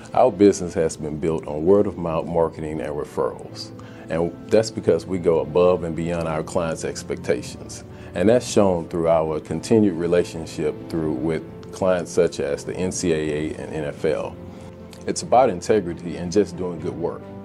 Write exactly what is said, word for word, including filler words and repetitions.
Our business has been built on word-of-mouth marketing and referrals. And that's because we go above and beyond our clients' expectations. And that's shown through our continued relationship through with clients such as the N C double A and N F L. It's about integrity and just doing good work.